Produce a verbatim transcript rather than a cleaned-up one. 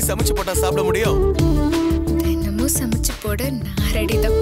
சமைச்சு போட்டா சாப்பிட முடியும்? தினமும் சமைச்சு போட நான் ரெடி தான்.